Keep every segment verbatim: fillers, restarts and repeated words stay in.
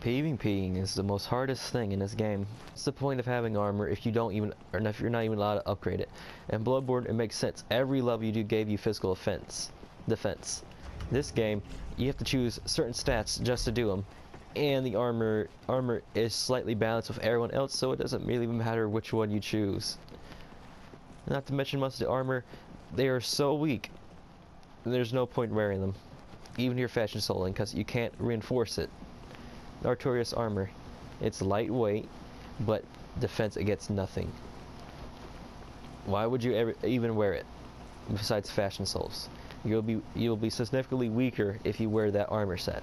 PvPing is the most hardest thing in this game. What's the point of having armor if you don't even, or if you're not even allowed to upgrade it? And Bloodborne, it makes sense. Every level you do gave you physical offense, defense. This game, you have to choose certain stats just to do them, and the armor armor is slightly balanced with everyone else, so it doesn't really matter which one you choose. Not to mention most of the armor, they are so weak. There's no point wearing them, even your fashion soling, because you can't reinforce it. Artorias armor, it's lightweight, but defense against nothing. Why would you ever even wear it? Besides fashion souls, you'll be you'll be significantly weaker if you wear that armor set.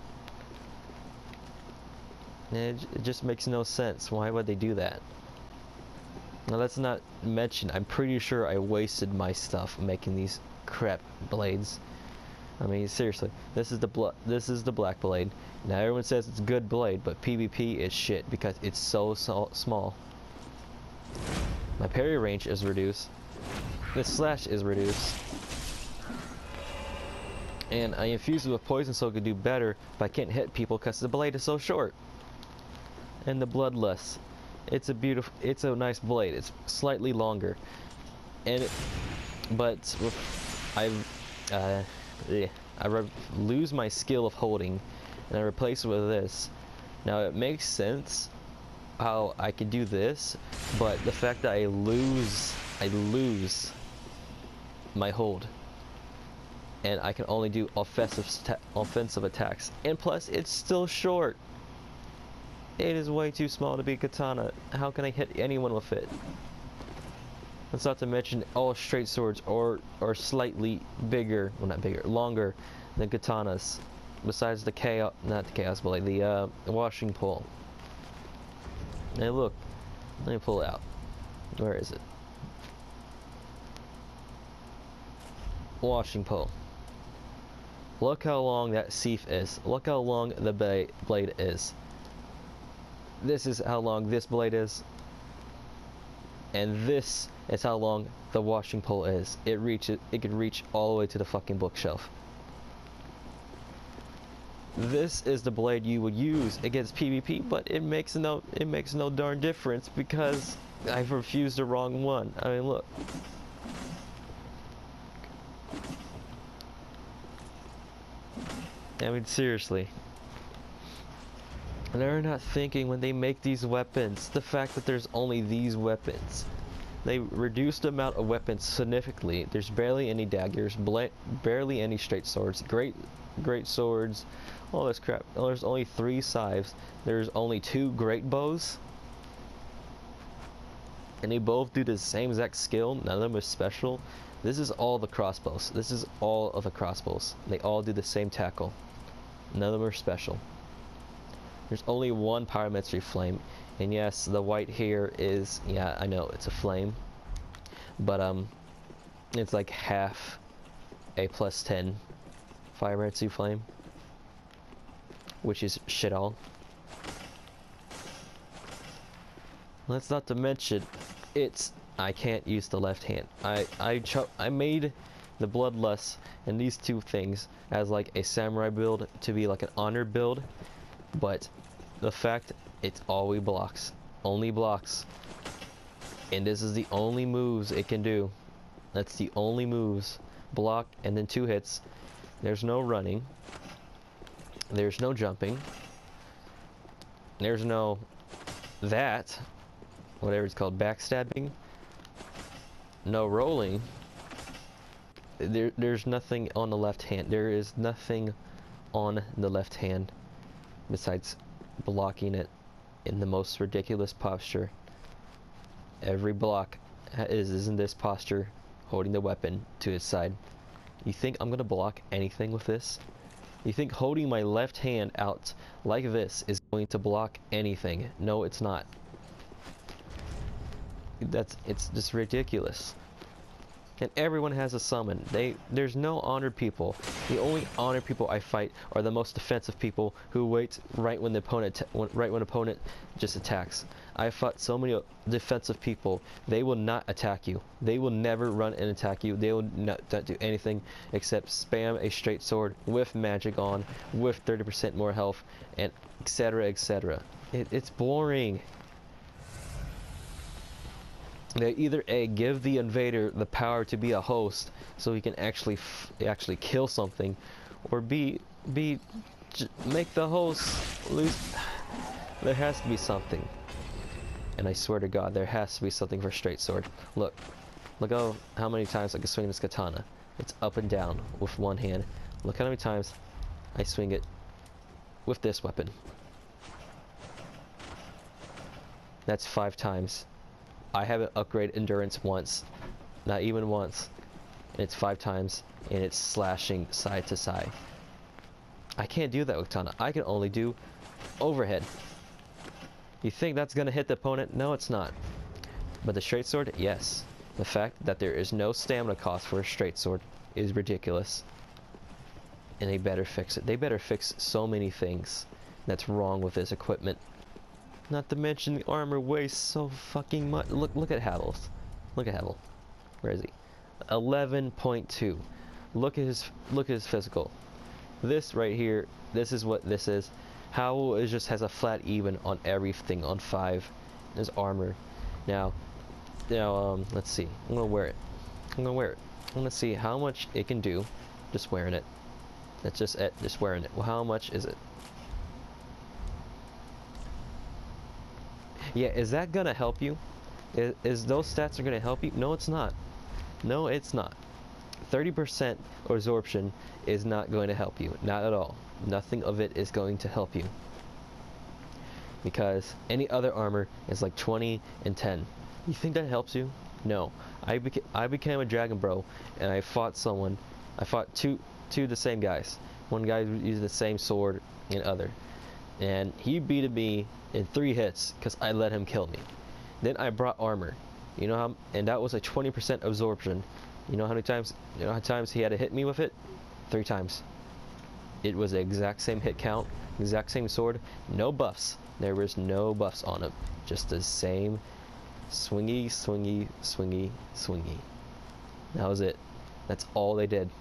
And it, it just makes no sense. Why would they do that? Now let's not mention, I'm pretty sure I wasted my stuff making these crap blades. I mean, seriously, this is the bl this is the black blade. Now everyone says it's a good blade, but PvP is shit because it's so, so small. My parry range is reduced. The slash is reduced. And I infuse it with poison so it could do better, but I can't hit people because the blade is so short. And the bloodless. It's a beautiful, it's a nice blade. It's slightly longer. And it, but I, uh, yeah, I re lose my skill of holding, and I replace it with this. Now it makes sense how I can do this, but the fact that I lose, I lose my hold, and I can only do offensive offensive attacks, and plus it's still short. It is way too small to be a katana. How can I hit anyone with it? That's not to mention all straight swords are, are slightly bigger, well not bigger, longer than katanas. Besides the chaos, not the chaos, but like the uh, washing pole. Hey look, let me pull it out. Where is it? Washing pole. Look how long that sheath is. Look how long the ba blade is. This is how long this blade is. And this is how long the washing pole is. It reaches, it can reach all the way to the fucking bookshelf. This is the blade you would use against PvP, but it makes no, it makes no darn difference because I've refused the wrong one. I mean, look. I mean, seriously. They're not thinking when they make these weapons, the fact that there's only these weapons. They reduced the amount of weapons significantly. There's barely any daggers, barely any straight swords, great great swords, all this crap. Oh, there's only three scythes. There's only two great bows. And they both do the same exact skill. None of them is special. This is all the crossbows. This is all of the crossbows. They all do the same tackle. None of them are special. There's only one pyrometry flame, and yes, the white here is, yeah, I know it's a flame, but um, it's like half a plus ten pyrometry flame, which is shit all. That's not to mention, it's, I can't use the left hand. I I cho I made the bloodlust and these two things as like a samurai build to be like an honor build. But the fact it's always blocks, only blocks, and this is the only moves it can do. That's the only moves, block and then two hits. There's no running, there's no jumping, there's no that, whatever it's called, backstabbing, no rolling. There, there's nothing on the left hand. There is nothing on the left hand besides blocking it in the most ridiculous posture. Every block is, is in this posture, holding the weapon to its side. You think I'm gonna block anything with this? You think holding my left hand out like this is going to block anything? No, it's not. That's, it's just ridiculous. And everyone has a summon. They, there's no honored people. The only honored people I fight are the most defensive people who wait right when the opponent, right when opponent just attacks. I fought so many defensive people. They will not attack you. They will never run and attack you. They will not, not do anything except spam a straight sword with magic on, with thirty percent more health, and etc, et cetera. It, it's boring. They either A, give the invader the power to be a host so he can actually f actually kill something, or B, B, j make the host lose. There has to be something. And I swear to God, there has to be something for straight sword. Look. Look how, how many times I can swing this katana. It's up and down with one hand. Look how many times I swing it with this weapon. That's five times. I haven't upgraded endurance once. Not even once. And it's five times. And it's slashing side to side. I can't do that with katana. I can only do overhead. You think that's gonna hit the opponent? No, it's not. But the straight sword, yes. The fact that there is no stamina cost for a straight sword is ridiculous. And they better fix it. They better fix so many things that's wrong with this equipment. Not to mention the armor weighs so fucking much. Look, look at Havel's. Look at Havel. Where is he? eleven point two. Look at his, look at his physical. This right here, this is what this is. Havel is just has a flat even on everything on five. His armor. Now, now, um, let's see. I'm gonna wear it. I'm gonna wear it. I'm gonna see how much it can do. Just wearing it. That's just it. Just wearing it. Well, how much is it? Yeah, is that gonna help you? Is, is those stats are gonna help you? No, it's not. No, it's not. thirty percent absorption is not going to help you. Not at all. Nothing of it is going to help you. Because any other armor is like twenty and ten. You think that helps you? No. I, beca I became a dragon bro, and I fought someone. I fought two, two of the same guys. One guy used the same sword and other. And he beat me in three hits because I let him kill me. Then I brought armor. You know how, and that was a twenty percent absorption. You know how many times, you know how many times he had to hit me with it? Three times. It was the exact same hit count, exact same sword, no buffs. There was no buffs on him. Just the same swingy, swingy, swingy, swingy. That was it. That's all they did.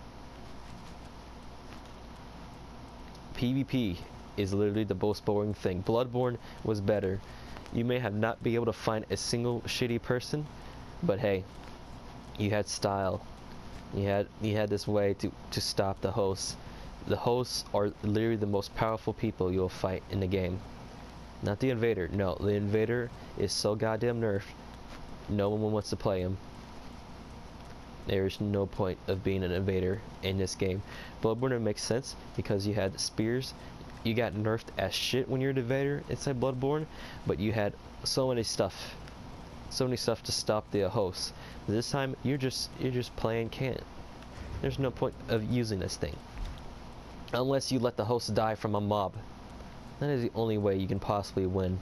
PvP is literally the most boring thing. Bloodborne was better. You may have not been able to find a single shitty person, but hey, you had style. You had you had this way to to stop the hosts. The hosts are literally the most powerful people you'll fight in the game. Not the invader. No, the invader is so goddamn nerfed. No one wants to play him. There's no point of being an invader in this game. Bloodborne makes sense because you had spears. You got nerfed as shit when you're an invader inside Bloodborne, but you had so many stuff, so many stuff to stop the hosts. This time you're just you're just playing Cant. There's no point of using this thing unless you let the host die from a mob. That is the only way you can possibly win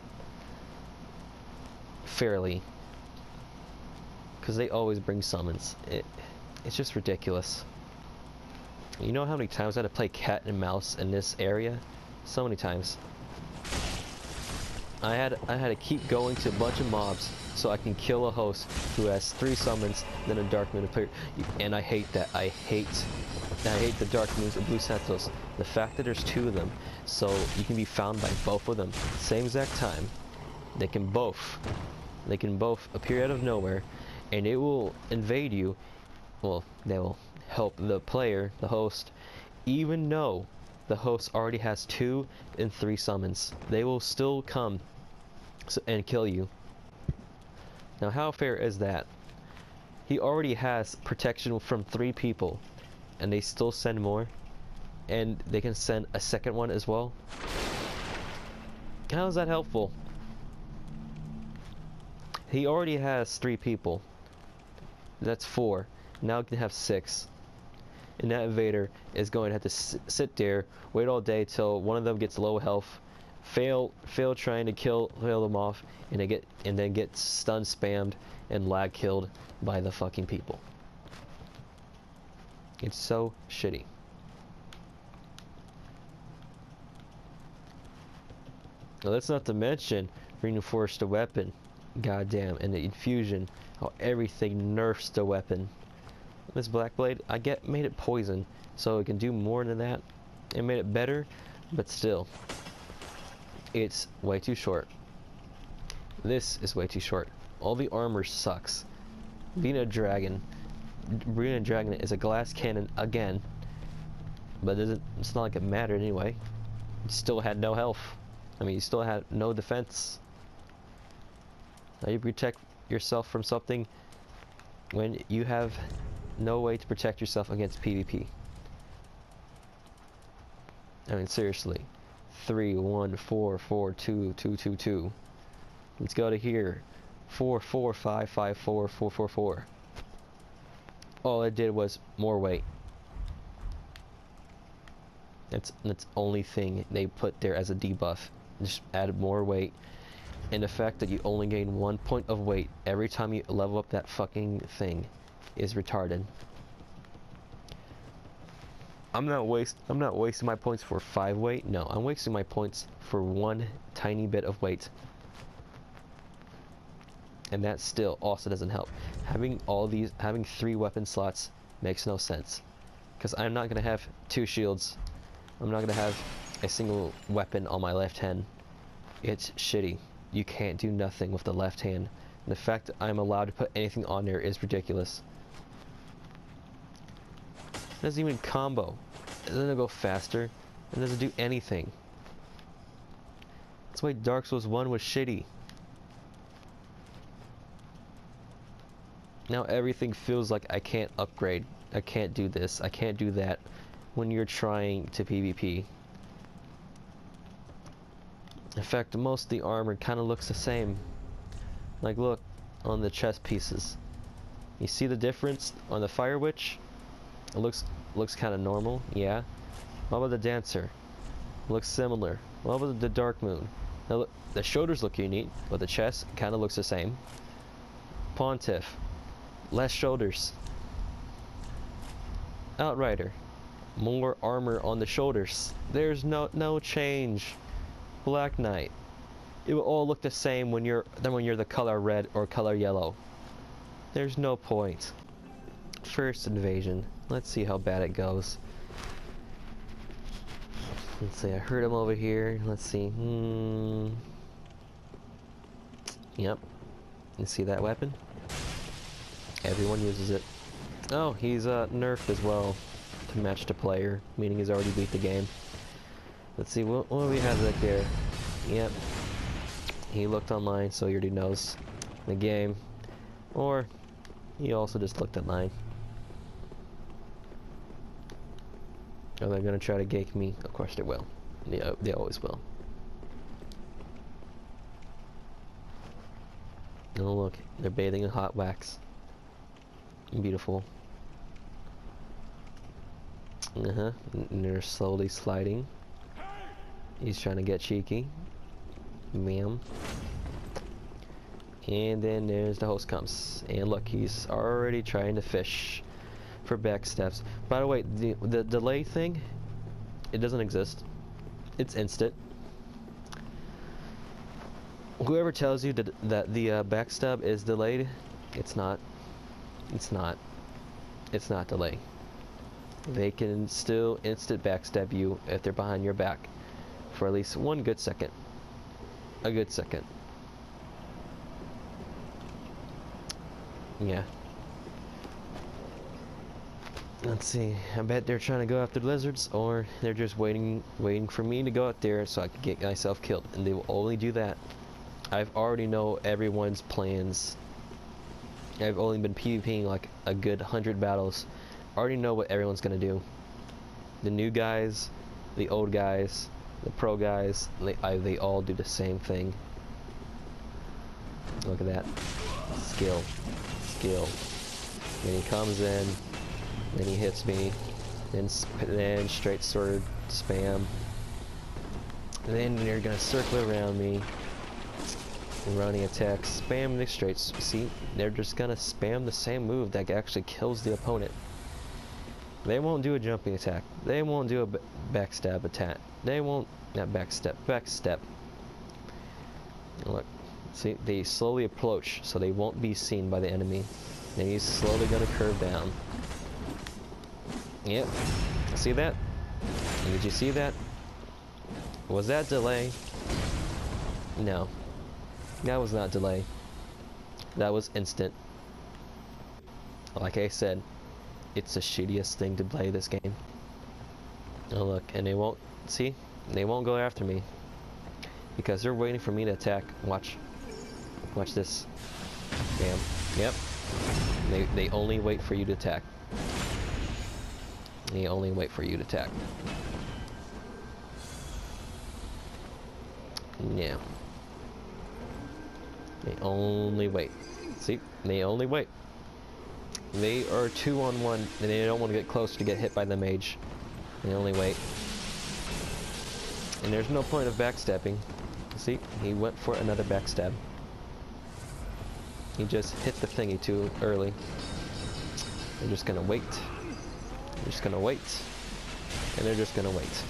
fairly, because they always bring summons. It it's just ridiculous. You know how many times I had to play cat and mouse in this area? So many times. I had I had to keep going to a bunch of mobs so I can kill a host who has three summons, then a dark moon appear. And I hate that. I hate I hate the dark moons and blue sentinels. The fact that there's two of them, so you can be found by both of them same exact time. They can both they can both appear out of nowhere, and it will invade you. Well, they will help the player, the host, even though the host already has two and three summons. They will still come and kill you. Now, how fair is that? He already has protection from three people, and they still send more, and they can send a second one as well. How is that helpful? He already has three people. That's four. Now he can have six. And that invader is going to have to sit there, wait all day till one of them gets low health, fail, fail trying to kill, kill them off, and they get, and then get stun spammed and lag killed by the fucking people. It's so shitty. Now that's not to mention reinforce the weapon, goddamn, and the infusion, how everything nerfs the weapon. This black blade, I get made it poison, so it can do more than that. It made it better, but still, It's way too short. This is way too short. All the armor sucks. Being a dragon, being a dragon is a glass cannon again, but it doesn't, it's not like it mattered anyway. You still had no health. I mean, you still had no defense. How you protect yourself from something when you have no way to protect yourself against PvP? I mean, seriously. Three, one, four, four, two, two, two, two. Let's go to here. Four, four, five, five, four, four, four, four. All it did was more weight. That's that's the only thing they put there as a debuff. Just added more weight. And the fact that you only gain one point of weight every time you level up that fucking thing is retarded. I'm not waste I'm not wasting my points for five weight. No, I'm wasting my points for one tiny bit of weight. And that still also doesn't help. Having all these having three weapon slots makes no sense. Because I'm not gonna have two shields. I'm not gonna have a single weapon on my left hand. It's shitty. You can't do nothing with the left hand. And the fact that I'm allowed to put anything on there is ridiculous. It doesn't even combo. It doesn't go faster. It doesn't do anything. That's why Darksouls one was shitty. Now everything feels like I can't upgrade. I can't do this. I can't do that when you're trying to PvP. In fact, most of the armor kind of looks the same. Like, look on the chest pieces. You see the difference on the Fire Witch? It looks looks kind of normal, yeah. What about the Dancer? Looks similar. What about the Dark Moon? Now look, the shoulders look unique, but the chest kind of looks the same. Pontiff, less shoulders. Outrider, more armor on the shoulders. There's no no change. Black Knight, it will all look the same when you're then when you're the color red or color yellow. There's no point. First invasion. Let's see how bad it goes. Let's see. I heard him over here. Let's see. Hmm. Yep. You see that weapon? Everyone uses it. Oh, he's uh, nerfed as well to match the player, meaning he's already beat the game. Let's see, what, what do we have right there? Yep. He looked online, so he already knows the game. Or, he also just looked online. Are they gonna try to gank me? Of course they will. Yeah, they always will. Oh look, they're bathing in hot wax. Beautiful. Uh-huh. And they're slowly sliding. He's trying to get cheeky. Ma'am. And then there's the host comes. And look, he's already trying to fish for backsteps. By the way, the, the delay thing, it doesn't exist. It's instant. Whoever tells you that, that the uh, backstab is delayed, it's not. It's not. It's not delayed. They can still instant backstab you if they're behind your back for at least one good second. A good second. Yeah. Let's see. I bet they're trying to go after the lizards, or they're just waiting, waiting for me to go out there so I can get myself killed. And they will only do that. I've already know everyone's plans. I've only been PvPing like a good hundred battles. I already know what everyone's gonna do. The new guys, the old guys, the pro guys, they, I, they all do the same thing. Look at that. Skill. Skill. Then he comes in, then he hits me, then, then straight sword spam. And then they're gonna circle around me. Running attacks, spam the straight. See, they're just gonna spam the same move that actually kills the opponent. They won't do a jumping attack. They won't do a backstab attack. They won't, not backstep, backstep. Look, see, they slowly approach, so they won't be seen by the enemy. Then he's slowly gonna curve down. Yep, see that? Did you see that? Was that delay? No. That was not delay. That was instant. Like I said, it's the shittiest thing to play this game. Oh look, and they won't, see? They won't go after me. Because they're waiting for me to attack. Watch. Watch this. Bam. Yep. They, they only wait for you to attack. They only wait for you to attack. Yeah. They only wait. See? They only wait. They are two on one, and they don't want to get close to get hit by the mage. They only wait. And there's no point of backstabbing. See? He went for another backstab. He just hit the thingy too early. They're just gonna wait. They're just gonna wait. And they're just gonna wait.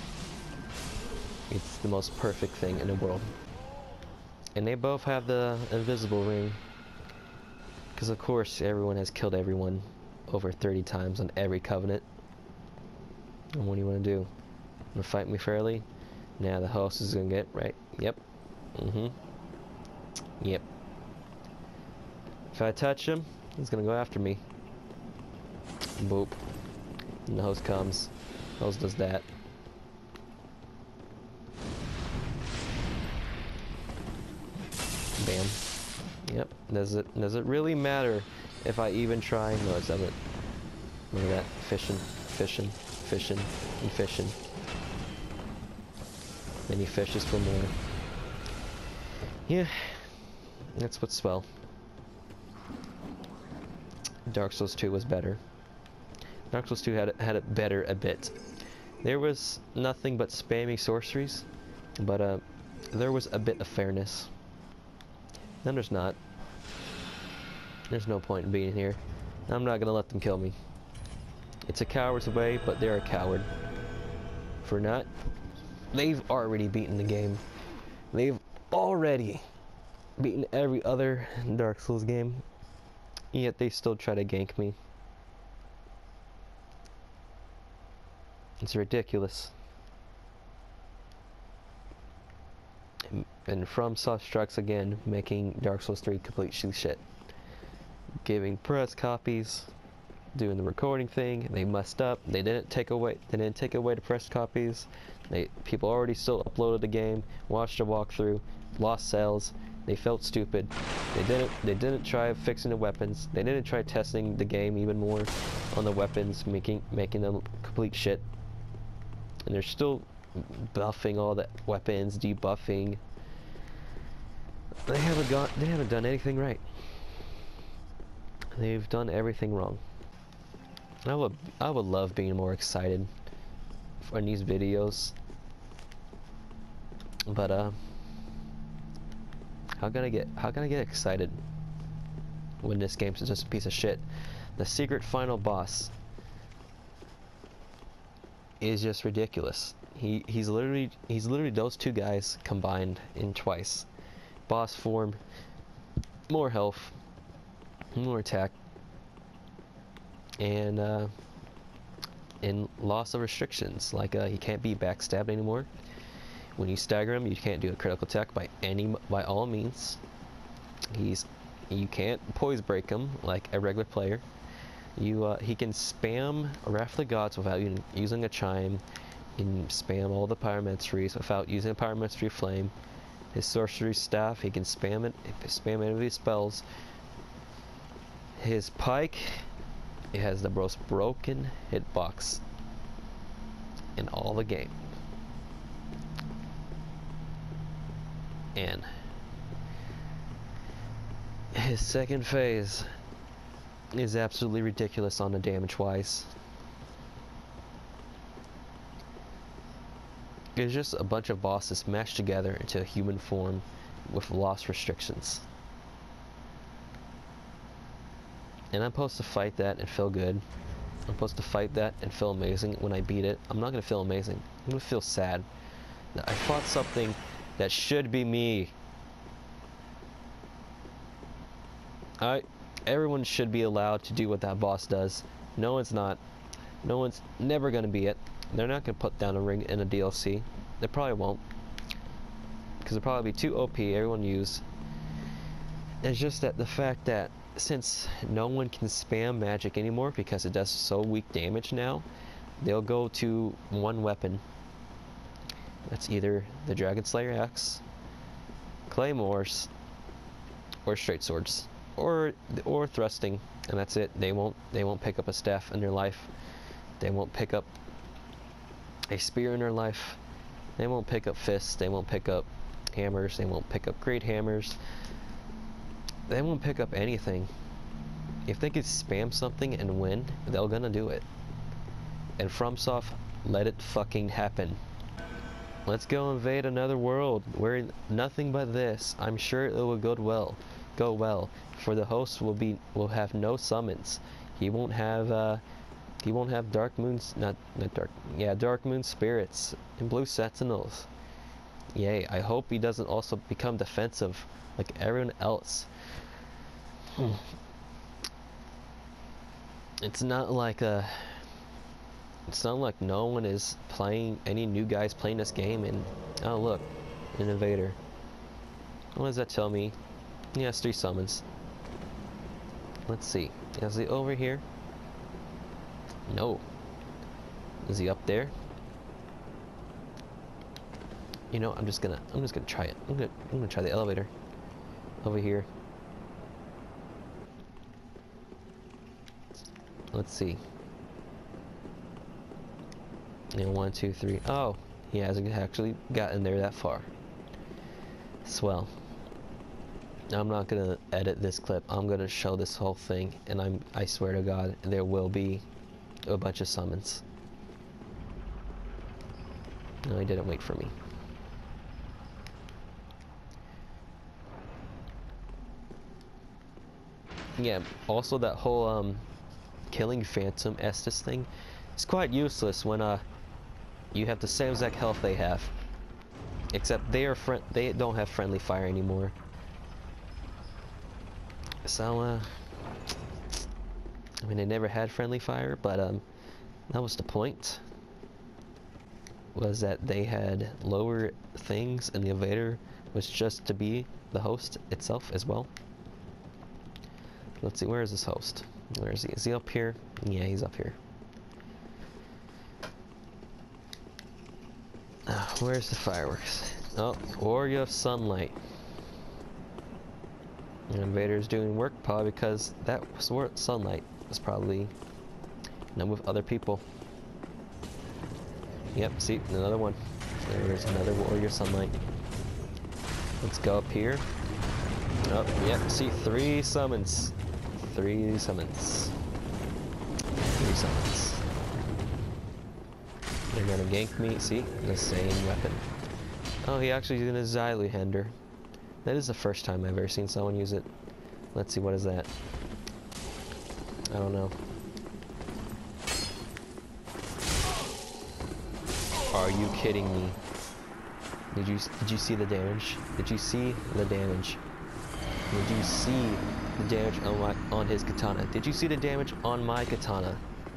It's the most perfect thing in the world. And they both have the invisible ring. Because of course everyone has killed everyone over thirty times on every covenant. And what do you want to do? You want to fight me fairly? Now the host is gonna get right. Yep. Mm-hmm. Yep. If I touch him, he's gonna go after me. Boop. And the host comes. The host does that. Bam. Yep. Does it does it really matter if I even try? No, it doesn't. Look at that. Fishing, fishing, fishing, and fishing. Then he fishes for more. Yeah. That's what's swell. Dark Souls two was better. Dark Souls two had it, had it better a bit. There was nothing but spammy sorceries, but uh, there was a bit of fairness. Then there's not. There's no point in being here. I'm not gonna let them kill me. It's a coward's way, but they're a coward. For not. They've already beaten the game. They've already beaten every other Dark Souls game. Yet they still try to gank me. It's ridiculous. And, and FromSoft strikes again, making Dark Souls three complete shit. Giving press copies, doing the recording thing. They messed up. They didn't take away. They didn't take away the press copies. They people already still uploaded the game, watched a walkthrough, lost sales. They felt stupid. They didn't. They didn't try fixing the weapons. They didn't try testing the game even more on the weapons, making making them complete shit. And they're still buffing all the weapons, debuffing. They haven't got. They haven't done anything right. They've done everything wrong. I would. I would love being more excited for these videos. But uh. How can I get how can I get excited when this game's just a piece of shit? The secret final boss is just ridiculous. He he's literally he's literally those two guys combined in twice. Boss form, more health, more attack, and uh, and loss of restrictions. Like uh, he can't be backstabbed anymore. When you stagger him, you can't do a critical attack by any by all means. He's you can't poise break him like a regular player. You uh, he can spam Wrath of the Gods without using, using a chime. He can spam all the pyromanceries without using a pyromancery flame. His sorcery staff, he can spam it, spam any of his spells. His pike, it has the most broken hitbox in all the game. And his second phase is absolutely ridiculous on the damage wise. It's just a bunch of bosses smashed together into a human form with lost restrictions. And I'm supposed to fight that and feel good. I'm supposed to fight that and feel amazing when I beat it. I'm not going to feel amazing. I'm going to feel sad. I fought something that should be me. I, everyone should be allowed to do what that boss does. No one's not. No one's never gonna be it. They're not gonna put down a ring in a D L C. They probably won't. because it'll probably be too O P, everyone use. It's just that the fact that since no one can spam magic anymore because it does so weak damage now, they'll go to one weapon. That's either the Dragon Slayer Axe, Claymores, or straight swords, or or thrusting, and that's it. They won't they won't pick up a staff in their life. They won't pick up a spear in their life. They won't pick up fists. They won't pick up hammers. They won't pick up great hammers. They won't pick up anything. If they could spam something and win, they're gonna do it. And FromSoft, let it fucking happen. Let's go invade another world where nothing but this. I'm sure it will go well. Go well. For the host will be will have no summons. He won't have uh he won't have dark moons not not dark yeah, dark moon spirits and blue sentinels. Yay, I hope he doesn't also become defensive like everyone else. Hmm. It's not like a It's not like no one is playing, any new guys playing this game, and oh look, an invader. What does that tell me? He has three summons. Let's see. Is he over here? No. Is he up there? You know, I'm just gonna, I'm just gonna try it. I'm gonna, I'm gonna try the elevator. Over here. Let's see. And one, two, three. Oh, he hasn't actually gotten there that far. Swell. I'm not gonna edit this clip. I'm gonna show this whole thing, and I'm I swear to God, there will be a bunch of summons. No, he didn't wait for me. Yeah. Also, that whole um, killing Phantom Estus thing is quite useless when uh. you have the same exact health they have, except they are friend. They don't have friendly fire anymore. So, uh, I mean, they never had friendly fire, but um, that was the point. Was that they had lower things, and the invader was just to be the host itself as well. Let's see, where is this host? Where is he? Is he up here? Yeah, he's up here. Uh, where's the fireworks? Oh, Warrior of Sunlight. The invader's doing work probably because that was where sunlight was probably not with other people. Yep, see, another one. There's another Warrior Sunlight. Let's go up here. Oh, yep, see, three summons. Three summons. Three summons. They're gonna gank me, see, the same weapon. Oh, he actually using a Xylohender. That is the first time I've ever seen someone use it. Let's see, what is that? I don't know. Are you kidding me? Did you did you see the damage? Did you see the damage? Did you see the damage on my on his katana? Did you see the damage on my katana?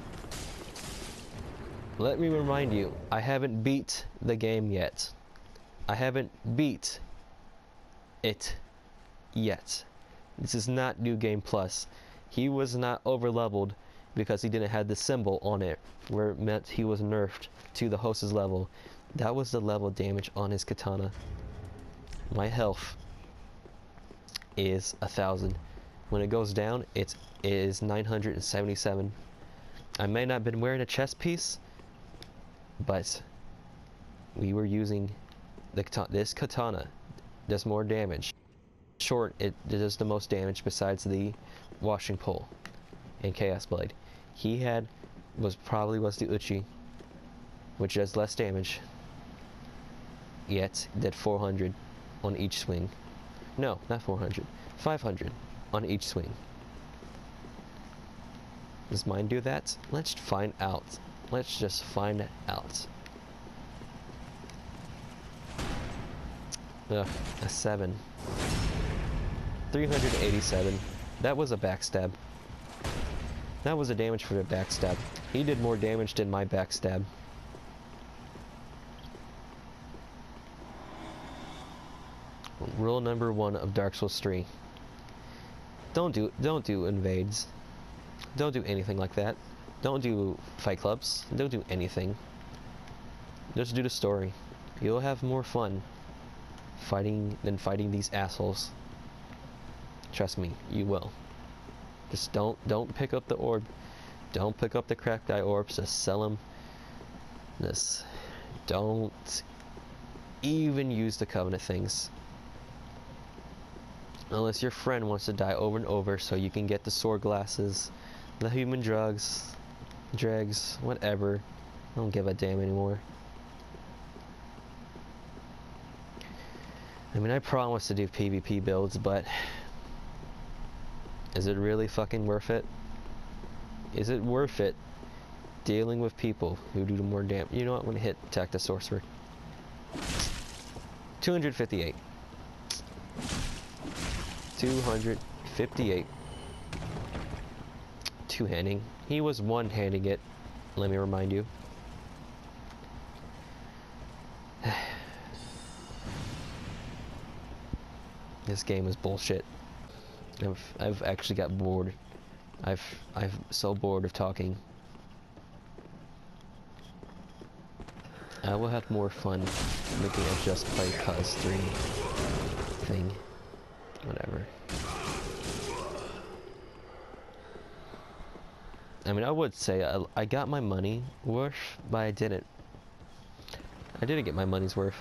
Let me remind you, I haven't beat the game yet. I haven't beat it yet. This is not New Game Plus. He was not over leveled because he didn't have the symbol on it where it meant he was nerfed to the host's level. That was the level damage on his katana. My health is a thousand. When it goes down, it is nine hundred seventy-seven. I may not have been wearing a chest piece, but we were using the katana. This katana does more damage. Short, it does the most damage besides the washing pole and Chaos Blade. He had was probably was the Uchi, which does less damage, yet did four hundred on each swing. No, not four hundred, five hundred on each swing. Does mine do that? Let's find out. Let's just find out. Ugh, a seven. three hundred eighty-seven. That was a backstab. That was a damage for the backstab. He did more damage than my backstab. Rule number one of Dark Souls three. Don't do don't do invades. Don't do anything like that. Don't do fight clubs. Don't do anything. Just do the story. You'll have more fun fighting than fighting these assholes. Trust me, you will. Just don't don't pick up the orb. Don't pick up the cracked eye orbs. Just sell them. Just don't even use the Covenant things. Unless your friend wants to die over and over so you can get the sword glasses, the human drugs, dregs, whatever. I don't give a damn anymore. I mean, I promise to do PvP builds, but is it really fucking worth it? Is it worth it dealing with people who do more damage? You know what? I'm gonna hit attack the sorcerer. two hundred fifty-eight. two hundred fifty-eight. Two-handing. He was one-handing it, let me remind you. This game is bullshit. I've I've actually got bored. I've I'm so bored of talking. I will have more fun making a Just Play Cause three thing. Whatever. I mean, I would say I, I got my money worth, but I didn't. I didn't get my money's worth.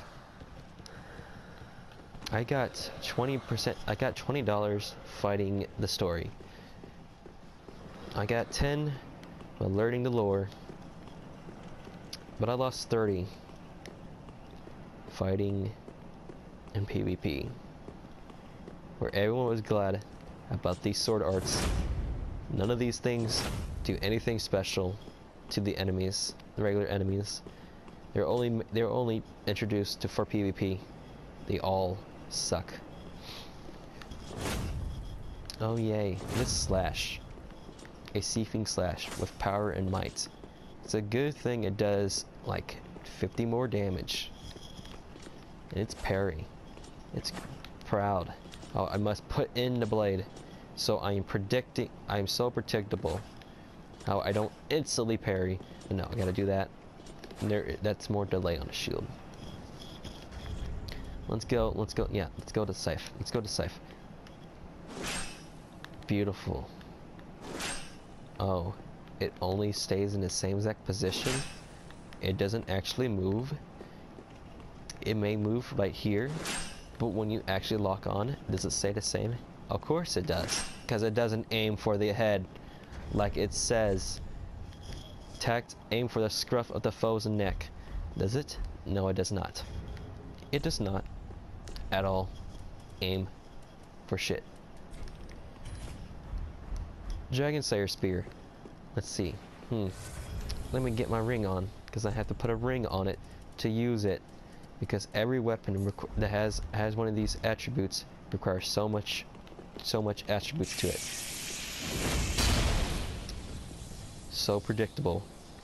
I got twenty percent, I got twenty dollars fighting the story. I got ten by learning the lore. But I lost thirty fighting in PvP. Where everyone was glad about these sword arts. None of these things do anything special to the enemies, the regular enemies. They're only they're only introduced to for PvP. They all suck. Oh yay, this slash. A seething slash with power and might. It's a good thing it does like fifty more damage. And it's parry. It's proud. Oh, I must put in the blade. So I am predicting, I am so predictable. How I don't instantly parry. No, I gotta do that. And there, that's more delay on the shield. Let's go, let's go, yeah, let's go to safe. Let's go to safe. Beautiful. Oh, it only stays in the same exact position. It doesn't actually move. It may move right here, but when you actually lock on, does it stay the same? Of course it does, because it doesn't aim for the head like it says. Tact, aim for the scruff of the foe's neck. Does it? No, it does not. It does not at all aim for shit. Dragon Slayer Spear. Let's see. Hmm. Let me get my ring on, because I have to put a ring on it to use it. Because every weapon that has has one of these attributes requires so much, so much attributes to it. So predictable.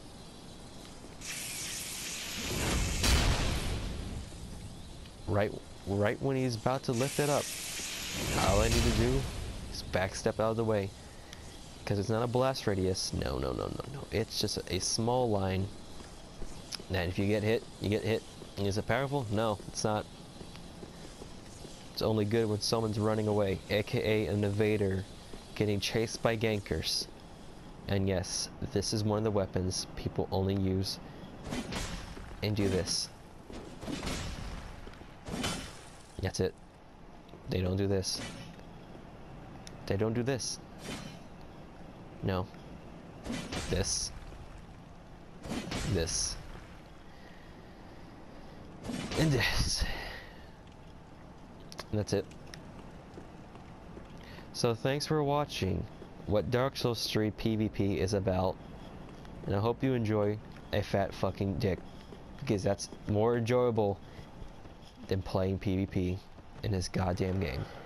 Right, right when he's about to lift it up, all I need to do is backstep out of the way. Because it's not a blast radius. No, no, no, no, no. It's just a, a small line. And if you get hit, you get hit. Is it powerful? No, it's not. It's only good when someone's running away, aka an invader getting chased by gankers. And yes, this is one of the weapons people only use and do this. That's it. They don't do this. They don't do this. No. This. This. And this. And that's it. So thanks for watching what Dark Souls three PvP is about. And I hope you enjoy a fat fucking dick. Because that's more enjoyable than playing PvP in this goddamn game.